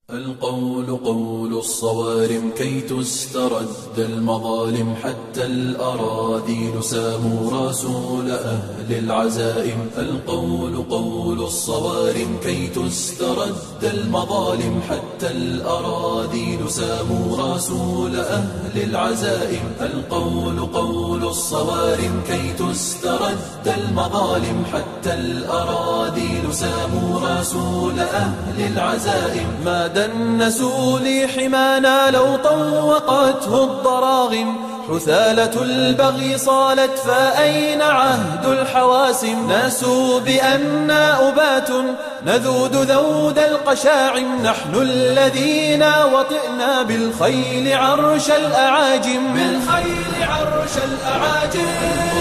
القول قول الصوارم كي تسترد المظالم، حتى الأراذيل ساموا رسول أهل العزائم. القول قول الصوارم كي تسترد المظالم، حتى الأراذيل ساموا رسول أهل العزائم. القول قول الصوارم كي تسترد المظالم، حتى الأراذيل ساموا رسول أهل العزائم. ما دنسوا لي حمانا لو طوقته الضراغم، حثالة البغي صالت فأين عهد الحواسم. ناسوا بأننا أبات نذود ذود القشاعم، نحن الذين وطئنا بالخيل عرش الأعاجم، بالخيل عرش الأعاجم.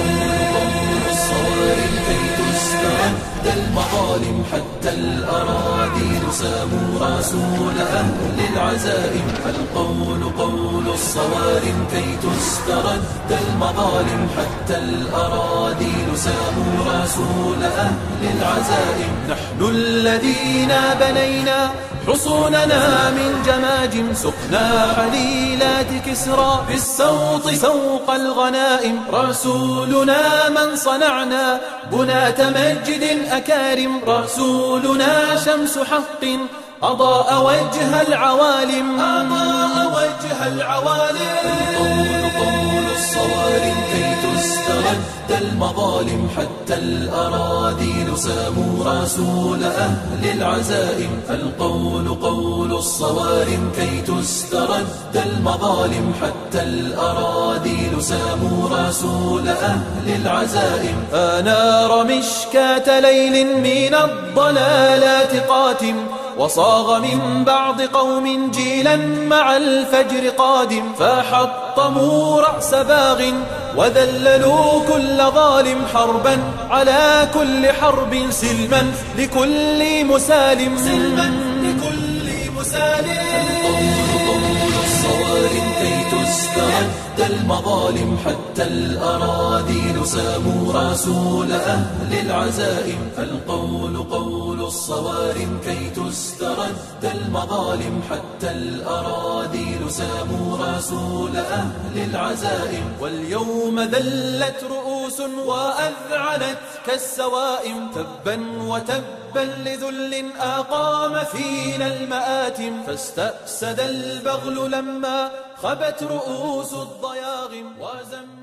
المظالم حتى الأراذيل ساموا رسول أهل العزائم. القول قول الصوارم كي تسترد المظالم، حتى الأراذيل ساموا رسول أهل العزائم. نحن الذين بنينا حصوننا من جماجم، سقنا حليلات كسرى بالسوط سوق الغنائم. رسولنا من صنعنا بناة مجد أكارم، رسولنا شمس حق أضاء وجه العوالم، أضاء وجه العوالم. القول قول الصوارم كي تسترد المظالم، حتى الأراذيل ساموا رسول أهل العزائم. القول قول الصوارم كي تسترد المظالم، حتى الأراذيل ساموا رسول أهل العزائم. أنار مشكاة ليل من الضلالات قاتم، وصاغ من بعض قوم جيلا مع الفجر قادم. فحطموا رأس باغ وذللوا كل ظالم، حربا على كل حرب سلما لكل مسالم، سلما لكل مسالم. قول الصوارم كي تسترد المظالم، حتى الأراذيل ساموا رسول أهل العزائم. القول قول الصوارم كي تسترد المظالم، حتى الأراذيل ساموا رسول أهل العزائم. واليوم ذلت رؤوس وأذعنت كالسوائم، تبا وتبا لذل أقام فينا المآتم. فاستأسد البغل لما خبت رؤوس الضياغم، وزم